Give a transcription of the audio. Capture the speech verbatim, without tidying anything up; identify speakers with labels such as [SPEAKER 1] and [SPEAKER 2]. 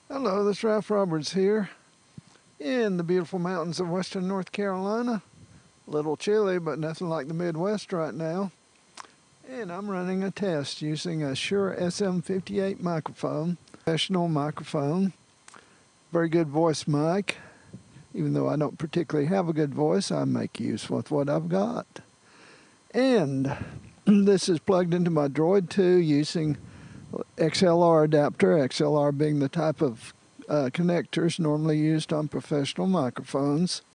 [SPEAKER 1] Hello, this is Ralph Roberts here in the beautiful mountains of western North Carolina. A little chilly, but nothing like the Midwest right now. And I'm running a test using a Shure S M fifty-eight microphone, professional microphone, very good voice mic. Even though I don't particularly have a good voice, I make use with what I've got. And this is plugged into my Droid two using X L R adapter, X L R being the type of uh, connectors normally used on professional microphones.